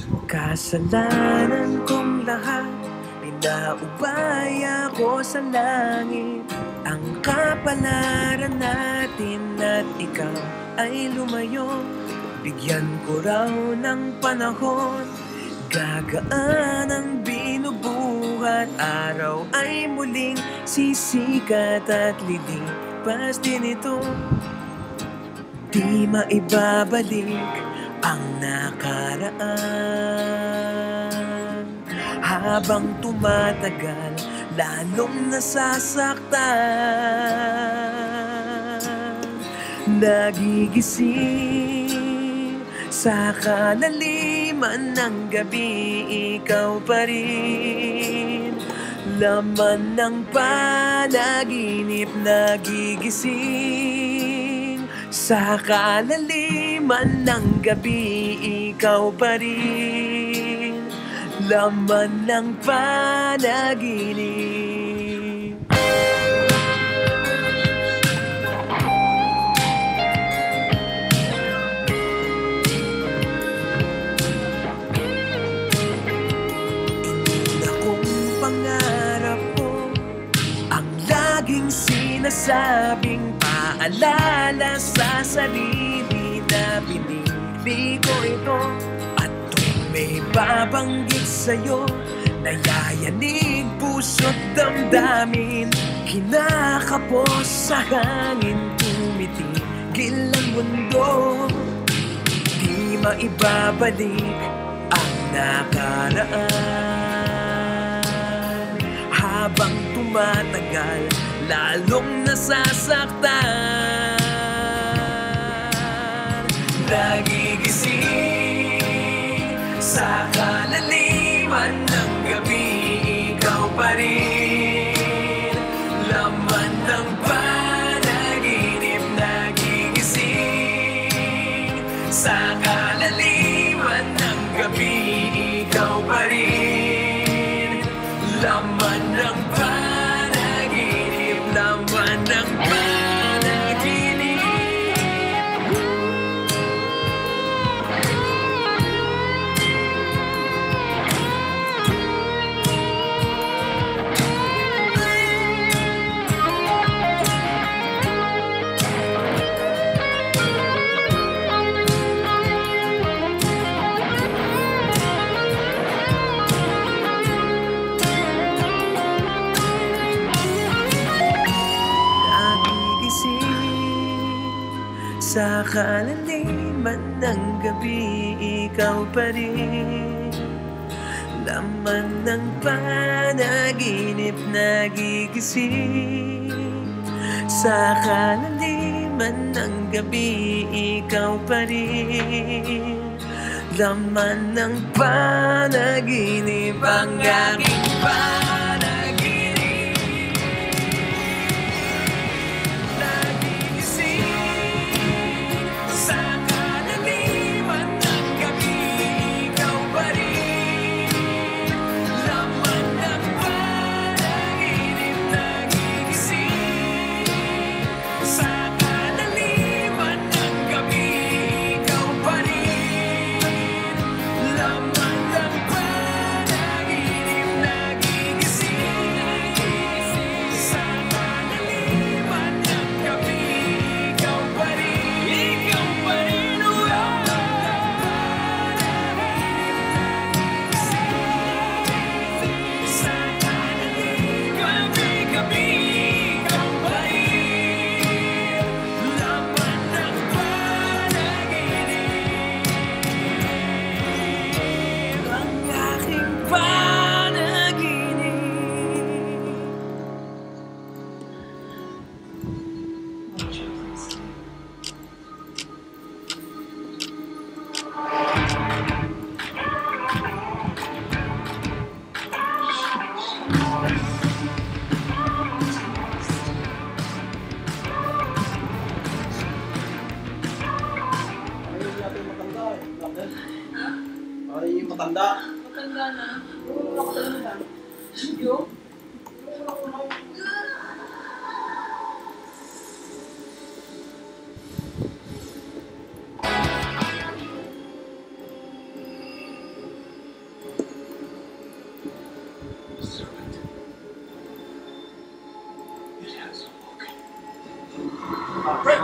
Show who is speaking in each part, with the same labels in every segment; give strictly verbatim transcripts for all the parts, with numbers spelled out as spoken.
Speaker 1: Kasalanan kong lahat, pinaubay ako sa langit. Ang kapalaran natin at ikaw ay lumayo. Bigyan ko raw ng panahon, gagaan ang binubuhat. Araw ay muling sisikat at lilipas din ito. Di maibabalik ang nakaraan. Habang tumatagal, lalong nasasaktan. Nagigising sa kalaliman ng gabi, ikaw pa rin. Laman ng panaginip, nagigising sa kalaliman ng gabi, ikaw pa rin. Laman ng panaginip. Inuna kong pangarap ko, ang laging sinasabing paalala sa sarili na pinili ko ito. At tuwing may babanggit sa'yo, nayayanig puso't damdamin. Kinakapos sa hangin, tumitigil ang mundo. Di maibabalik ang nakaraan. Habang tumatagal, lalong nasasaktan. Nagigising sa kalaliman ng gabi, ikaw pa rin. Laman ng panaginip, nagigising sa kalaliman ng gabi, ikaw pa rin. Laman ng panaginip, laman ng panaginip. Sa kalaliman ng gabi, ikaw pa rin. Laman ng panaginip, nagigising. Sa kalaliman ng gabi, ikaw pa rin. Laman ng panaginip, ang aking panaginip.
Speaker 2: Ay, matanda.
Speaker 3: Matanda na. Matanda na. Yo?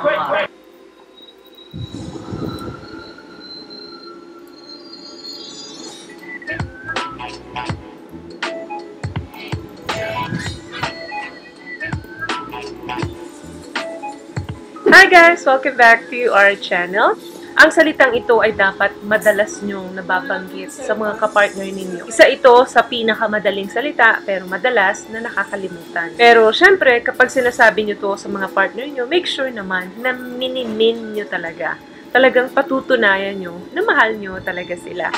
Speaker 2: Hi guys! Welcome back to our channel. Ang salitang ito ay dapat madalas nyong nababanggit sa mga kapartner ninyo. Isa ito sa pinakamadaling salita pero madalas na nakakalimutan. Pero syempre, kapag sinasabi nyo to sa mga partner nyo, make sure naman na minimin nyo talaga. Talagang patutunayan nyo na mahal nyo talaga sila.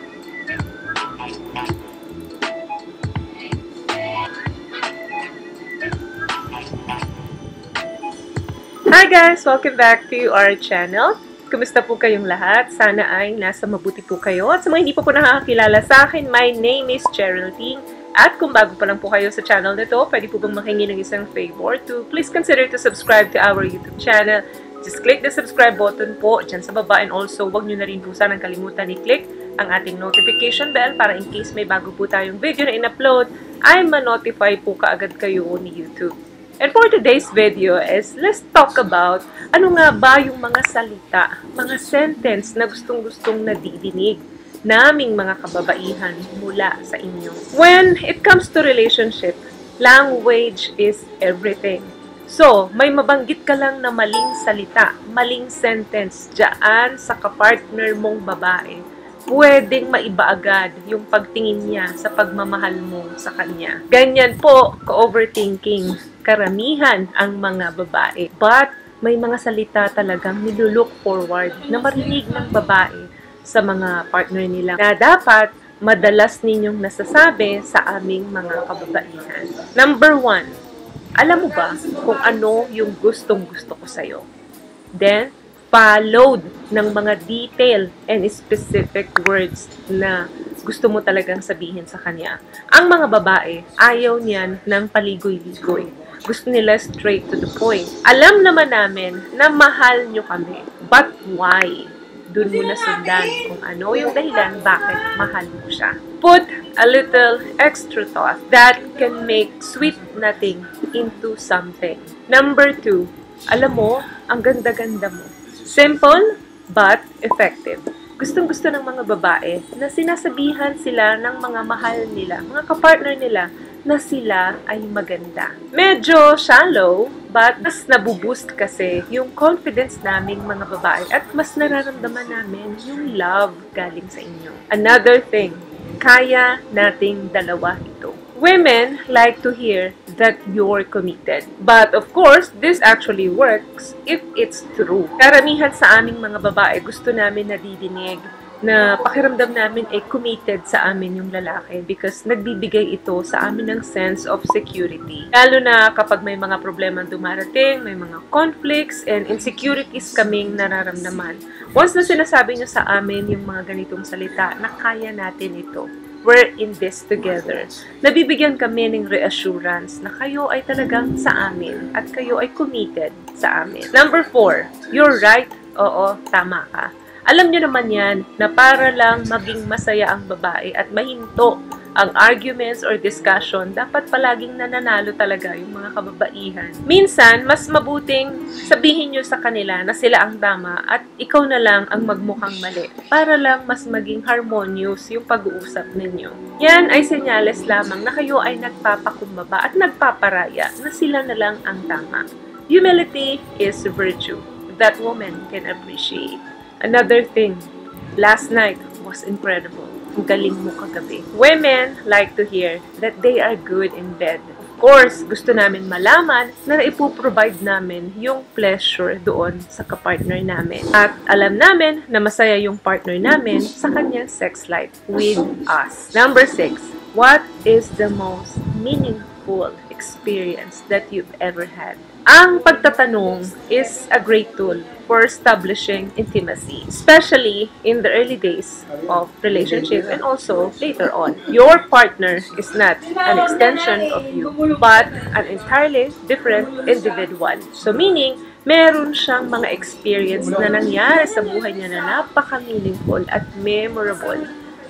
Speaker 2: Hi guys! Welcome back to our channel. Kumusta po kayong lahat? Sana ay nasa mabuti po kayo. At sa mga hindi po po nakakakilala sa akin, my name is Geraldine. At kung bago pa lang po kayo sa channel na to, pwede po bang makingi ng isang favor to please consider to subscribe to our YouTube channel. Just click the subscribe button po dyan sa baba, and also wag nyo na rin po sanang kalimutan i-click ang ating notification bell para in case may bago po tayong video na in-upload, ay ma-notify po kaagad kayo ni YouTube. And for today's video is, let's talk about ano nga ba yung mga salita, mga sentence na gustong-gustong nadidinig naming mga kababaihan mula sa inyo. When it comes to relationship, language is everything. So, may mabanggit ka lang na maling salita, maling sentence dyan sa kapartner mong babae, pwedeng maiba agad yung pagtingin niya sa pagmamahal mo sa kanya. Ganyan po, ka-overthinking. Karamihan ang mga babae. But, may mga salita talagang nilulook forward na marinig ng babae sa mga partner nila na dapat madalas ninyong nasasabi sa aming mga kababaihan. Number one, alam mo ba kung ano yung gustong-gusto ko sa'yo? Then, followed ng mga detail and specific words na gusto mo talagang sabihin sa kanya. Ang mga babae, ayaw niyan ng paligoy-ligoy. Gusto nila straight to the point. Alam naman namin na mahal nyo kami. But why? Doon mo na sundan kung ano yung dahilan bakit mahal mo siya. Put a little extra thought that can make sweet nothing into something. Number two, alam mo, ang ganda-ganda mo. Simple but effective. Gustong-gusto ng mga babae na sinasabihan sila ng mga mahal nila, mga kapartner nila, na sila ay maganda. Medyo shallow, but mas nabuboost kasi yung confidence naming mga babae at mas nararamdaman namin yung love galing sa inyo. Another thing, kaya nating dalawa ito. Women like to hear that you're committed. But of course, this actually works if it's true. Karamihan sa aming mga babae, gusto namin nadidinig na pakiramdam namin ay committed sa amin yung lalaki because nagbibigay ito sa amin ng sense of security. Lalo na kapag may mga problema dumarating, may mga conflicts and insecurities kaming nararamdaman. Once na sinasabi nyo sa amin yung mga ganitong salita na kaya natin ito, we're in this together. Nabibigyan kami ng reassurance na kayo ay talagang sa amin at kayo ay committed sa amin. Number four, you're right. Oo, tama ka. Alam nyo naman yan na para lang maging masaya ang babae at mahinto ang arguments or discussion, dapat palaging nananalo talaga yung mga kababaihan. Minsan, mas mabuting sabihin nyo sa kanila na sila ang tama at ikaw na lang ang magmukhang mali para lang mas maging harmonious yung pag-uusap ninyo. Yan ay senyales lamang na kayo ay nagpapakumbaba at nagpaparaya na sila na lang ang tama. Humility is a virtue that woman can appreciate. Another thing, last night was incredible. Ang galing mo kagabi. Women like to hear that they are good in bed. Of course, gusto namin malaman na ipoprovide namin yung pleasure doon sa kapartner namin. At alam namin na masaya yung partner namin sa kanyang sex life with us. Number six, what is the most meaningful experience that you've ever had? Ang pagtatanong is a great tool for establishing intimacy, especially in the early days of relationship and also later on. Your partner is not an extension of you, but an entirely different individual. So meaning, meron siyang mga experience na nangyari sa buhay niya na napaka-meaningful at memorable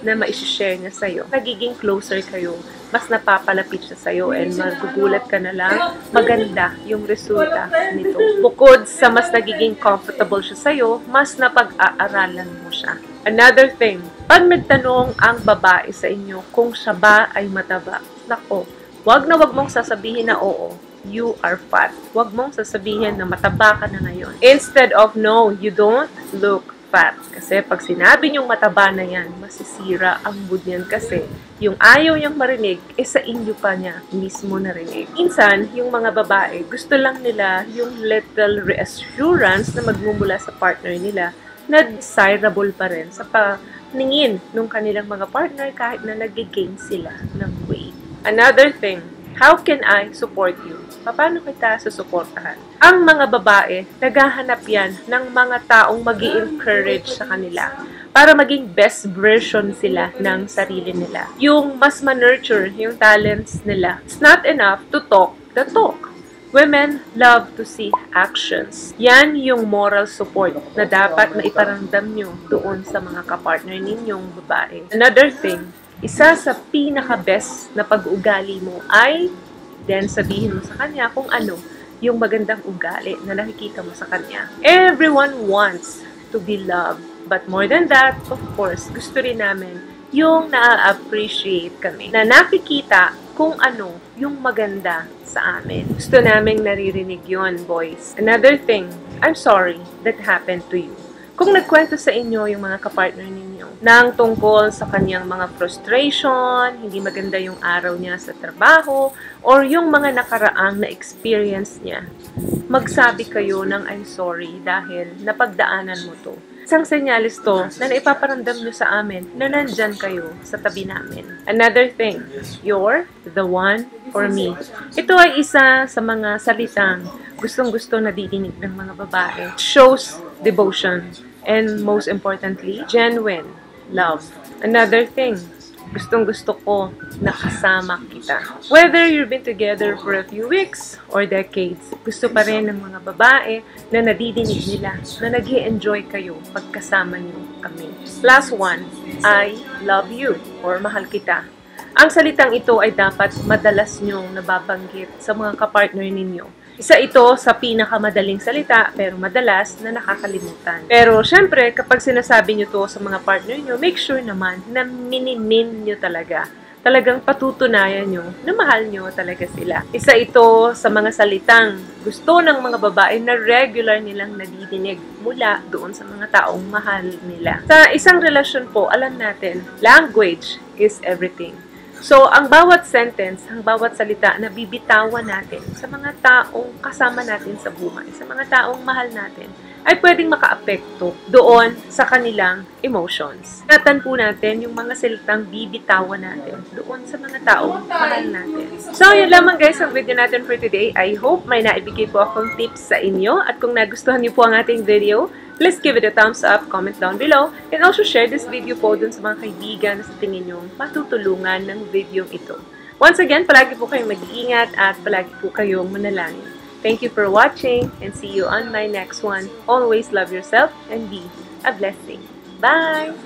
Speaker 2: na maishishare niya sa'yo, nagiging closer kayo, mas napapalapit siya sa'yo, and magugulat ka na lang, maganda yung resulta nito. Bukod sa mas nagiging comfortable siya sa'yo, mas napag-aaralan mo siya. Another thing, pag nagtanong ang babae sa inyo kung siya ba ay mataba, nako, wag na wag mong sasabihin na oo, you are fat. Wag mong sasabihin na mataba ka na ngayon. Instead of no, you don't look fat. Kasi pag sinabi niyong mataba na yan, masisira ang mood niyan kasi yung ayaw niyang marinig, eh sa inyo pa niya mismo narinig. Minsan, yung mga babae, gusto lang nila yung little reassurance na magmumula sa partner nila na desirable pa rin sa paningin ng kanilang mga partner kahit na nag-gain sila ng weight. Another thing, how can I support you? Paano kita susuportahan? Ang mga babae, naghahanap yan ng mga taong mag-i-encourage sa kanila para maging best version sila ng sarili nila. Yung mas ma-nurture yung talents nila. It's not enough to talk the talk. Women love to see actions. Yan yung moral support na dapat maiparamdam nyo doon sa mga kapartner ninyong babae. Another thing, isa sa pinaka-best na pag-ugali mo ay then sabihin mo sa kanya kung ano yung magandang ugali na nakikita mo sa kanya. Everyone wants to be loved. But more than that, of course, gusto rin namin yung na-appreciate kami. Na nakikita kung ano yung maganda sa amin. Gusto naming naririnig yun, boys. Another thing, I'm sorry that happened to you. Kung nagkwento sa inyo yung mga kapartner ninyo nang tungkol sa kanyang mga frustration, hindi maganda yung araw niya sa trabaho, or yung mga nakaraang na experience niya, magsabi kayo ng I'm sorry dahil napagdaanan mo to. Isang senyalis to na naipaparamdam nyo sa amin na nandyan kayo sa tabi namin. Another thing, you're the one for me. Ito ay isa sa mga salitang gustong-gusto na didinig ng mga babae. It shows devotion. And most importantly, genuine love. Another thing, gustong-gusto ko na kasama kita. Whether you've been together for a few weeks or decades, gusto pa rin ng mga babae na nadidinig nila, na nag-i-enjoy kayo pagkasama niyo kami. Last one, I love you or mahal kita. Ang salitang ito ay dapat madalas niyong nababanggit sa mga kapartner ninyo. Isa ito sa pinakamadaling salita pero madalas na nakakalimutan. Pero syempre, kapag sinasabi nyo to sa mga partner nyo, make sure naman na minimin nyo talaga. Talagang patutunayan nyo na mahal nyo talaga sila. Isa ito sa mga salitang gusto ng mga babae na regular nilang nadidinig mula doon sa mga taong mahal nila. Sa isang relasyon po, alam natin, language is everything. So, ang bawat sentence, ang bawat salita na bibitawan natin sa mga taong kasama natin sa buhay, sa mga taong mahal natin, ay pwedeng makaapekto doon sa kanilang emotions. Ingatan po natin yung mga salitang bibitawan natin doon sa mga taong mahal natin. So, yun lamang guys ang video natin for today. I hope may naibigay po akong tips sa inyo. At kung nagustuhan niyo po ang ating video, please give it a thumbs up, comment down below, and also share this video po dun sa mga kaibigan na sa tingin nyo matutulungan ng video ito. Once again, palagi po kayong mag-iingat at palagi po kayong manalangin. Thank you for watching and see you on my next one. Always love yourself and be a blessing. Bye!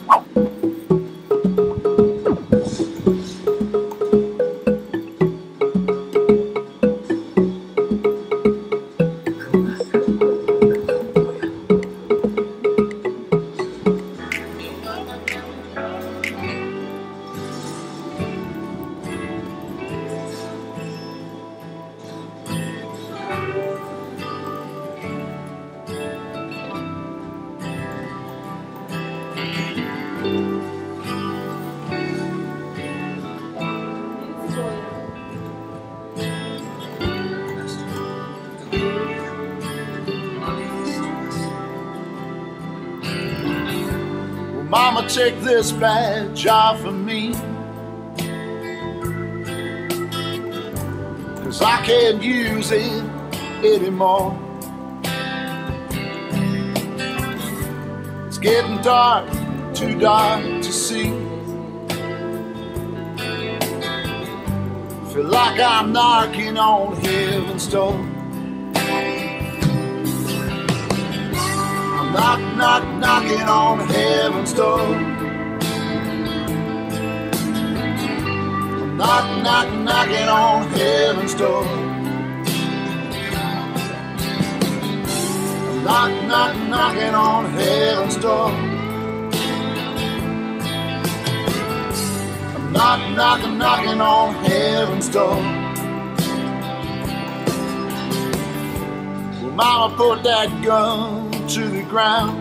Speaker 4: Mama, take this badge off of me, 'cause I can't use it anymore. It's getting dark, too dark to see. Feel like I'm knocking on heaven's door. Knock, knock, knocking on heaven's door. Knock, knock, knocking on heaven's door. Knock, knock, knocking on heaven's door. Knock, knock, knocking on heaven's door. Well, Mama put that gun to the ground.